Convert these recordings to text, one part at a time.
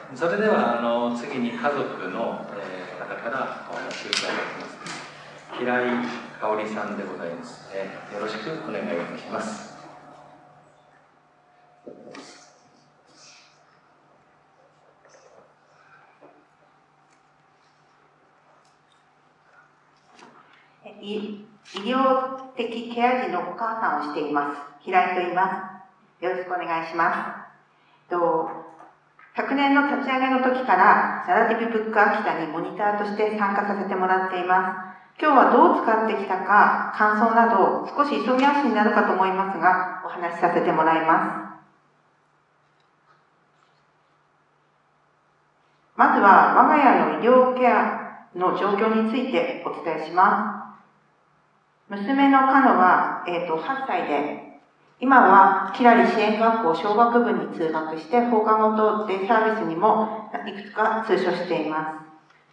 それでは次に家族の、方からお話をいただきます。平井香織さんでございます、よろしくお願いいたします。 医療的ケア児のお母さんをしています。平井と言います。よろしくお願いします。昨年の立ち上げの時からナラティブブック秋田にモニターとして参加させてもらっています。今日はどう使ってきたか、感想など少し急ぎ足になるかと思いますが、お話しさせてもらいます。まずは我が家の医療ケアの状況についてお伝えします。娘のカノは、8歳で、今はキラリ支援学校小学部に通学して放課後とデイサービスにもいくつか通所しています。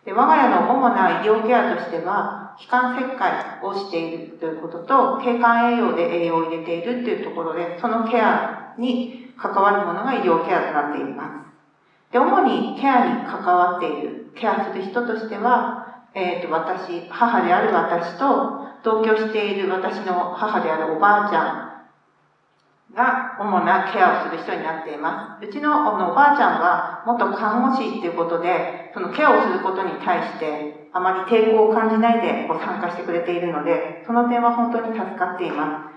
で、我が家の主な医療ケアとしては、気管切開をしているということと、経管栄養で栄養を入れているというところで、そのケアに関わるものが医療ケアとなっています。で、主にケアに関わっている、ケアする人としては、母である私と、同居している私の母であるおばあちゃんが主なケアをする人になっています。うちのおばあちゃんは元看護師ということで、そのケアをすることに対してあまり抵抗を感じないで参加してくれているので、その点は本当に助かっています。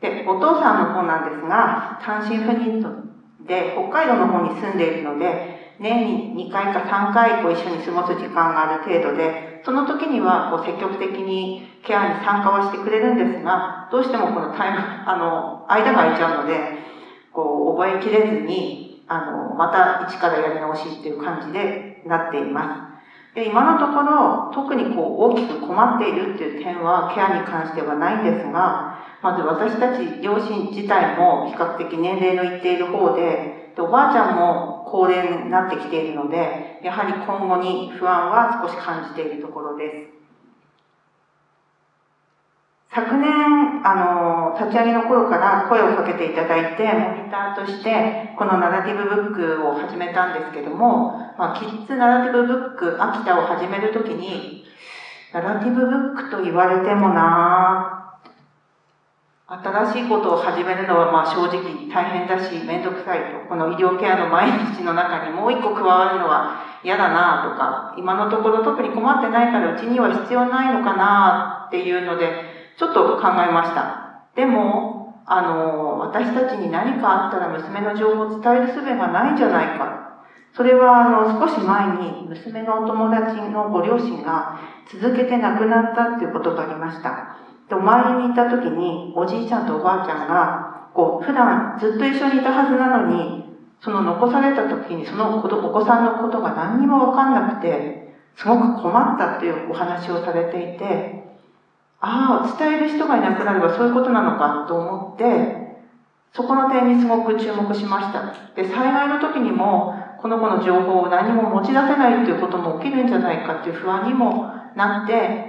で、お父さんの方なんですが、単身赴任で北海道の方に住んでいるので、年に2回か3回一緒に過ごす時間がある程度で、その時には積極的にケアに参加はしてくれるんですが、どうしてもこの間が空いちゃうので、覚えきれずに、また一からやり直しっていう感じでなっています。で、今のところ、特に大きく困っているっていう点はケアに関してはないんですが、まず私たち両親自体も比較的年齢のいっている方で、おばあちゃんも高齢になってきているので、やはり今後に不安は少し感じているところです。昨年、立ち上げの頃から声をかけていただいて、モニターとして、このナラティブブックを始めたんですけども、キッズナラティブブック秋田を始めるときに、ナラティブブックと言われても新しいことを始めるのは正直大変だし、めんどくさいと。この医療ケアの毎日の中にもう一個加わるのは嫌だなとか、今のところ特に困ってないからうちには必要ないのかなっていうので、ちょっと考えました。でも、私たちに何かあったら娘の情報を伝える術がないんじゃないか。それは少し前に娘のお友達のご両親が続けて亡くなったっていうことがありました。で、お参りに行った時におじいちゃんとおばあちゃんが普段ずっと一緒にいたはずなのに、その残された時にそのお子さんのことが何にもわかんなくて、すごく困ったっていうお話をされていて、伝える人がいなくなればそういうことなのかと思って、そこの点にすごく注目しました。で、災害の時にも、この子の情報を何も持ち出せないっていうことも起きるんじゃないかっていう不安にもなって、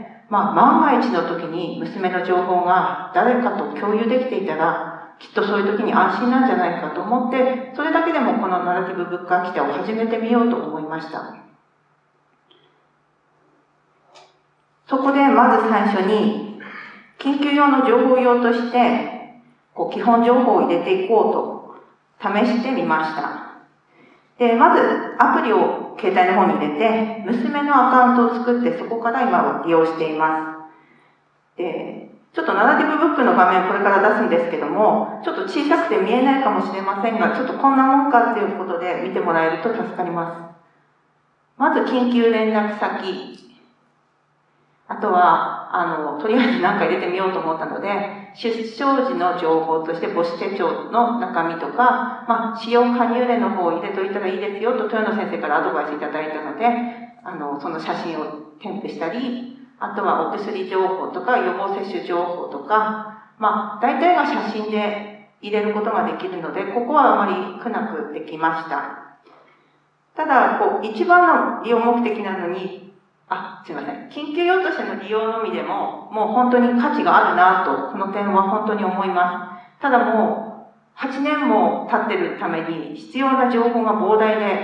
万が一の時に娘の情報が誰かと共有できていたら、きっとそういう時に安心なんじゃないかと思って、それだけでもこのナラティブブック秋田を始めてみようと思いました。そこでまず最初に、緊急用の情報用として、基本情報を入れていこうと試してみました。で、まずアプリを携帯の方に入れて、娘のアカウントを作ってそこから今は利用しています。で、ちょっとナラティブブックの画面をこれから出すんですけども、ちょっと小さくて見えないかもしれませんが、ちょっとこんなもんかっていうことで見てもらえると助かります。まず緊急連絡先。あとは、とりあえず何か入れてみようと思ったので、出生時の情報として母子手帳の中身とか、使用加入例の方を入れといたらいいですよと豊野先生からアドバイスいただいたので、その写真を添付したり、あとはお薬情報とか予防接種情報とか、大体が写真で入れることができるので、ここはあまり苦なくできました。ただ、一番の利用目的なのに、すいません。緊急用としての利用のみでも、もう本当に価値があるなと、この点は本当に思います。ただもう、8年も経ってるために必要な情報が膨大で、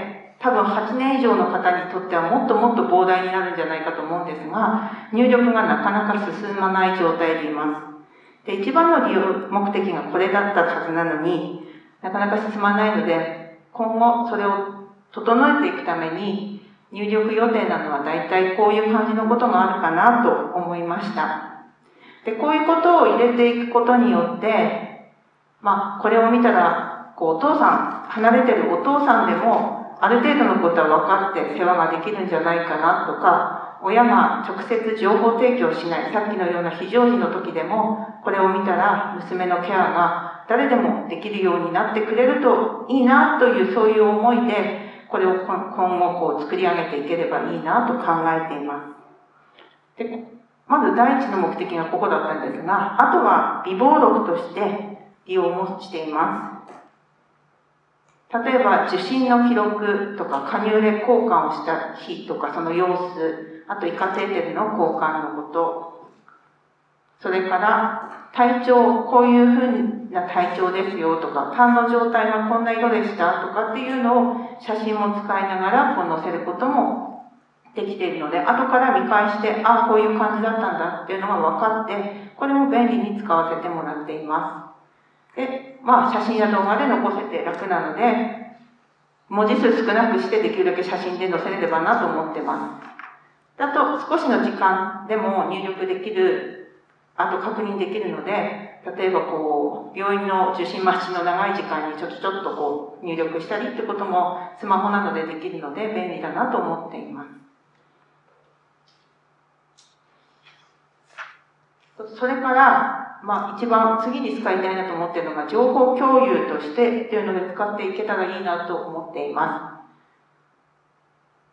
多分8年以上の方にとってはもっともっと膨大になるんじゃないかと思うんですが、入力がなかなか進まない状態でいます。で、一番の利用目的がこれだったはずなのになかなか進まないので、今後それを整えていくために入力予定なのは大体こういう感じのことがあるかなと思いました。で、こういうことを入れていくことによって、これを見たら、お父さん、離れてるお父さんでも、ある程度のことは分かって世話ができるんじゃないかなとか、親が直接情報提供しない、さっきのような非常時の時でも、これを見たら娘のケアが誰でもできるようになってくれるといいなという、そういう思いで、これを今後作り上げていければいいなと考えています。で、まず第一の目的がここだったんですが、あとは備忘録として利用もしています。例えば受診の記録とか加入で交換をした日とかその様子、あとイカテーテルの交換のこと、それから体調、こういうふうな体調ですよとか、痰の状態がこんな色でしたとかっていうのを写真も使いながら載せることもできているので、後から見返して、こういう感じだったんだっていうのが分かって、これも便利に使わせてもらっています。で、写真や動画で残せて楽なので、文字数少なくしてできるだけ写真で載せれればなと思ってます。あと、少しの時間でも入力できる、あと確認できるので、例えば病院の受診待ちの長い時間にちょっと入力したりってこともスマホなどでできるので便利だなと思っています。それから、一番次に使いたいなと思っているのが、情報共有としてっていうので使っていけたらいいなと思っています。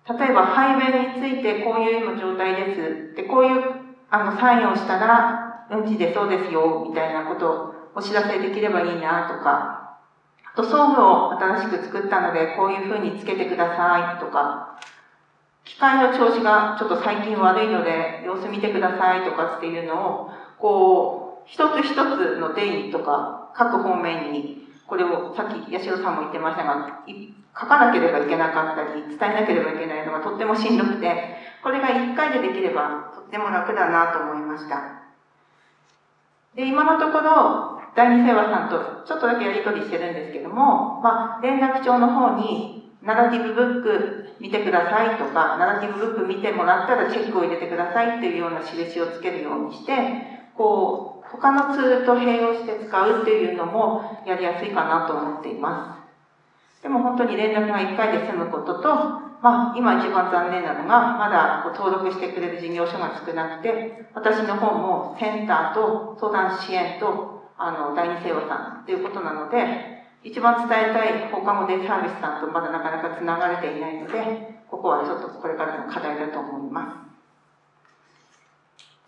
例えば、排便についてこういう今状態です。で、こういうサインをしたら、うんち出そうですよ、みたいなことをお知らせできればいいなとか、あと、装具を新しく作ったので、こういうふうにつけてくださいとか、機械の調子がちょっと最近悪いので、様子見てくださいとかっていうのを、一つ一つの定義とか、各方面に、これをさっき八代さんも言ってましたが、書かなければいけなかったり、伝えなければいけないのがとってもしんどくて、これが一回でできればとっても楽だなと思いました。で、今のところ、第二世話さんとちょっとだけやり取りしてるんですけども、連絡帳の方に、ナラティブブック見てくださいとか、ナラティブブック見てもらったらチェックを入れてくださいっていうような印をつけるようにして、他のツールと併用して使うっていうのもやりやすいかなと思っています。でも本当に連絡が1回で済むことと、今一番残念なのが、まだ登録してくれる事業所が少なくて、私の方もセンターと相談支援と、第二世話さんっていうことなので、一番伝えたい放課後デイサービスさんとまだなかなか繋がれていないので、ここはちょっとこれからの課題だと思います。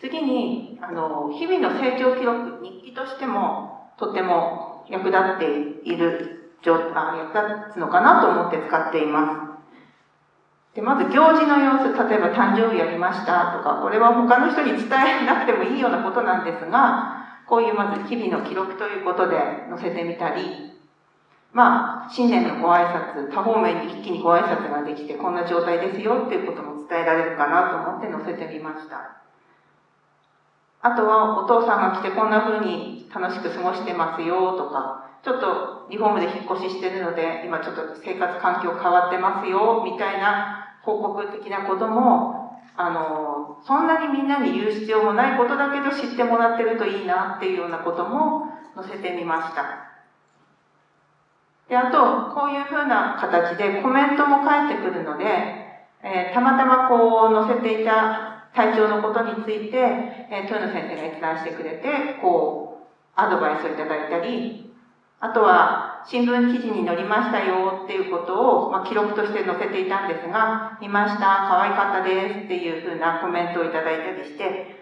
次に、日々の成長記録、日記としてもとても役立っている、役立つのかなと思って使っています。で、まず行事の様子、例えば誕生日やりましたとか、これは他の人に伝えなくてもいいようなことなんですが、こういうまず日々の記録ということで載せてみたり、新年のご挨拶、多方面に一気にご挨拶ができて、こんな状態ですよっていうことも伝えられるかなと思って載せてみました。あとは、お父さんが来てこんな風に楽しく過ごしてますよとか、ちょっとリフォームで引っ越ししてるので、今ちょっと生活環境変わってますよ、みたいな報告的なことも、そんなにみんなに言う必要もないことだけど知ってもらってるといいなっていうようなことも載せてみました。で、あと、こういう風な形でコメントも返ってくるので、たまたま載せていた体調のことについて、豊野先生が閲覧してくれて、アドバイスをいただいたり、あとは、新聞記事に載りましたよっていうことを、記録として載せていたんですが、見ました、可愛かったですっていう風なコメントをいただいたりして、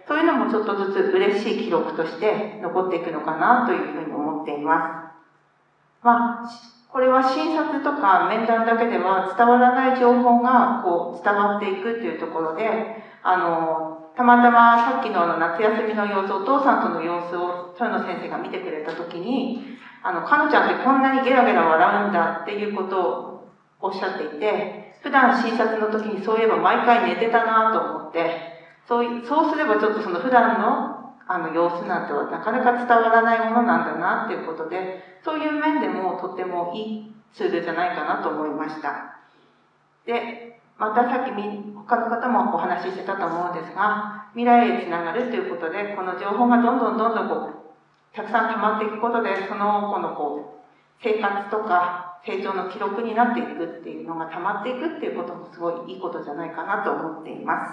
そういうのもちょっとずつ嬉しい記録として残っていくのかなというふうに思っています。これは診察とか面談だけでは伝わらない情報が伝わっていくというところで、たまたまさっきの夏休みの様子、お父さんとの様子を豊野先生が見てくれたときに、かのちゃんってこんなにゲラゲラ笑うんだっていうことをおっしゃっていて、 普段診察の時にそういえば毎回寝てたなと思って、そうすればちょっとその普段の様子なんてはなかなか伝わらないものなんだなっていうことで、そういう面でもとてもいいツールじゃないかなと思いました。で、またさっき他の方もお話ししてたと思うんですが、未来へつながるということで、この情報がどんどんたくさん溜まっていくことで、その子の生活とか成長の記録になっていくっていうのが溜まっていくっていうこともすごいいいことじゃないかなと思っています。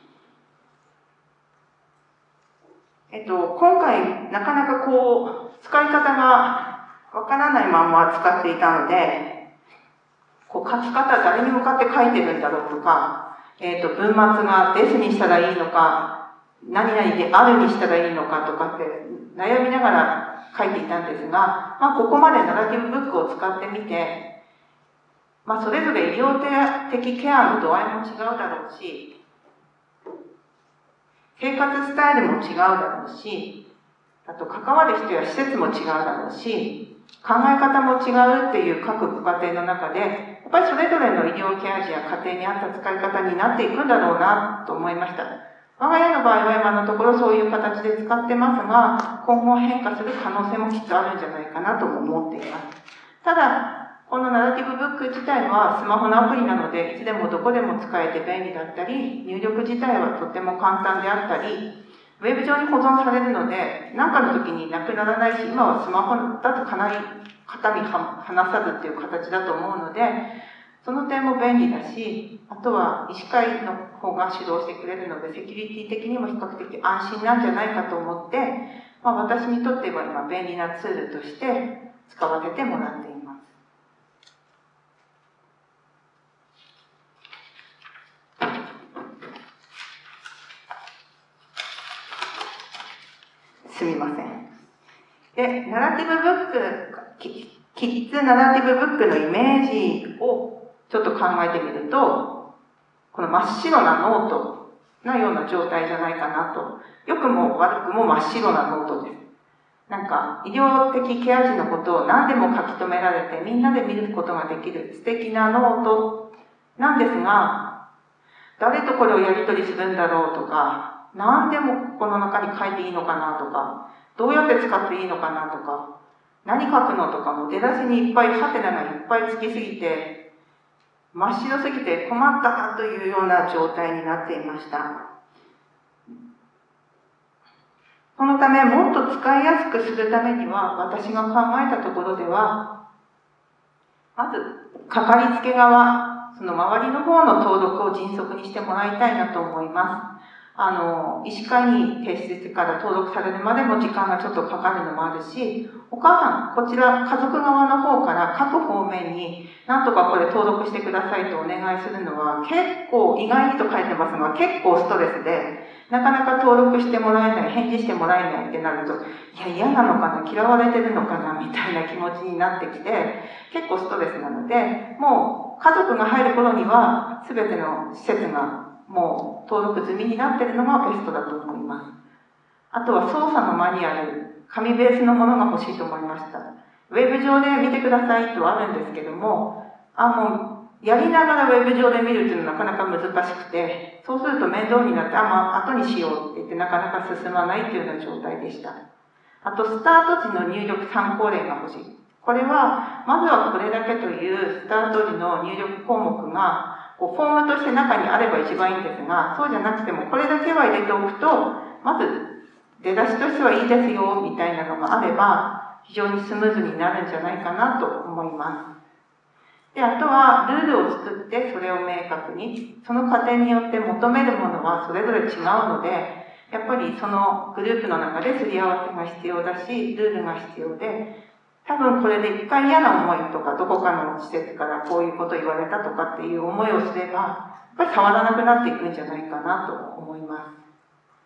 今回なかなか使い方がわからないまま使っていたので、書き方誰に向かって書いてるんだろうとか、文末がですにしたらいいのか、何々であるにしたらいいのかとかって悩みながら書いていたんですが、ここまでナラティブブックを使ってみて、それぞれ医療的ケアの度合いも違うだろうし、生活スタイルも違うだろうし、あと関わる人や施設も違うだろうし、考え方も違うっていう各ご家庭の中で、やっぱりそれぞれの医療ケア児や家庭に合った使い方になっていくんだろうなと思いました。我が家の場合は今のところそういう形で使ってますが、今後変化する可能性もきっとあるんじゃないかなとも思っています。ただ、このナラティブブック自体はスマホのアプリなので、いつでもどこでも使えて便利だったり、入力自体はとても簡単であったり、ウェブ上に保存されるので、何かの時になくならないし、今はスマホだとかなり肩身離さずっていう形だと思うので、その点も便利だし、あとは医師会の方が主導してくれるので、セキュリティ的にも比較的安心なんじゃないかと思って、私にとっては今便利なツールとして使わせてもらっています。すみません。で、ナラティブブック、キッズナラティブブックのイメージをちょっと考えてみると、この真っ白なノートのような状態じゃないかなと。良くも悪くも真っ白なノートです。医療的ケア児のことを何でも書き留められてみんなで見ることができる素敵なノートなんですが、誰とこれをやり取りするんだろうとか、何でもこの中に書いていいのかなとか、どうやって使っていいのかなとか、何書くのとかも出だしにいっぱいハテナがいっぱいつきすぎて、真っ白すぎて困ったなというような状態になっていました。そのため、もっと使いやすくするためには、私が考えたところでは、まず、かかりつけ側、その周りの方の登録を迅速にしてもらいたいなと思います。医師会に提出してから登録されるまでも時間がちょっとかかるのもあるし、お母さん、こちら家族側の方から各方面になんとかこれ登録してくださいとお願いするのは結構、意外にと書いてますが、結構ストレスで、なかなか登録してもらえない、返事してもらえないってなると、嫌なのかな、嫌われてるのかな、みたいな気持ちになってきて、結構ストレスなので、もう家族が入る頃には、すべての施設がもう登録済みになっているのがベストだと思います。あとは操作のマニュアル、紙ベースのものが欲しいと思いました。ウェブ上で見てくださいとあるんですけども、もうやりながらウェブ上で見るっていうのはなかなか難しくて、そうすると面倒になって、後にしようって言ってなかなか進まないというような状態でした。あと、スタート時の入力参考例が欲しい。これは、まずはこれだけというスタート時の入力項目が、フォームとして中にあれば一番いいんですが、そうじゃなくてもこれだけは入れておくと、まず出だしとしてはいいですよ、みたいなのがあれば、非常にスムーズになるんじゃないかなと思います。で、あとはルールを作ってそれを明確に、その過程によって求めるものはそれぞれ違うので、やっぱりそのグループの中ですり合わせが必要だし、ルールが必要で、多分これで一回嫌な思いとか、どこかの施設からこういうこと言われたとかっていう思いをすれば、やっぱり触らなくなっていくんじゃないかなと思います。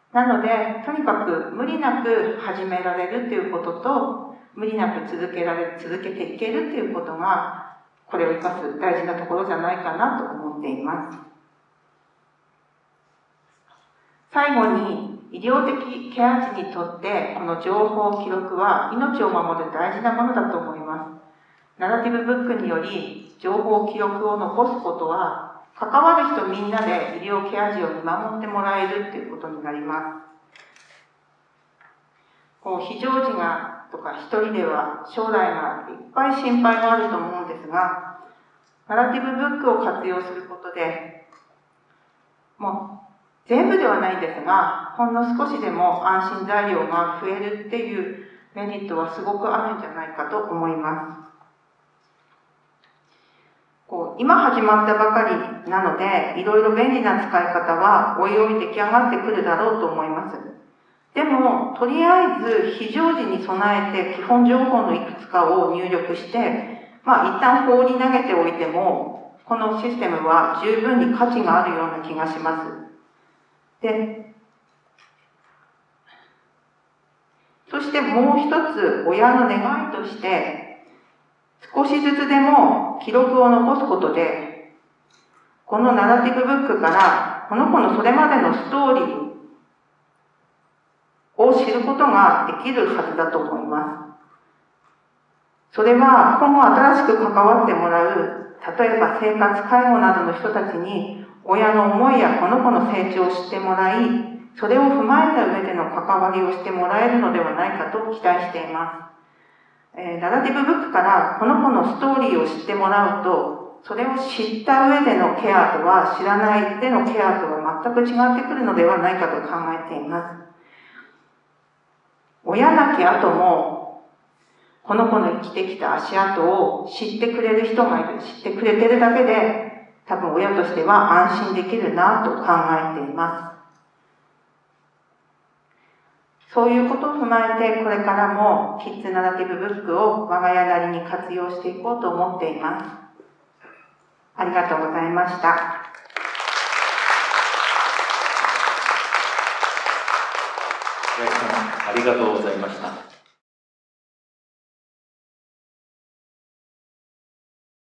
なので、とにかく無理なく始められるっていうことと、無理なく続けていけるっていうことが、これを生かす大事なところじゃないかなと思っています。最後に、医療的ケア児にとってこの情報記録は命を守る大事なものだと思います。 ナラティブブックにより情報記録を残すことは、関わる人みんなで医療ケア児を見守ってもらえるっていうことになります。非常時がとか一人では将来がいっぱい心配があると思うんですが、ナラティブブックを活用することで、もう全部ではないんですが、ほんの少しでも安心材料が増えるっていうメリットはすごくあるんじゃないかと思います。今始まったばかりなので、いろいろ便利な使い方はおいおい出来上がってくるだろうと思います。でも、とりあえず非常時に備えて基本情報のいくつかを入力して、一旦放り投げておいても、このシステムは十分に価値があるような気がします。で、そしてもう一つ、親の願いとして、少しずつでも記録を残すことで、このナラティブブックから、この子のそれまでのストーリーを知ることができるはずだと思います。それは今後新しく関わってもらう、例えば生活介護などの人たちに親の思いやこの子の成長を知ってもらい、それを踏まえた上での関わりをしてもらえるのではないかと期待しています。ナラティブブックからこの子のストーリーを知ってもらうと、それを知った上でのケアとは知らないでのケアとは全く違ってくるのではないかと考えています。親亡き後も、この子の生きてきた足跡を知ってくれる人がいる、知ってくれてるだけで、多分親としては安心できるなと考えています。そういうことを踏まえて、これからもキッズナラティブブックを我が家なりに活用していこうと思っています。ありがとうございました。 ありがとうございました。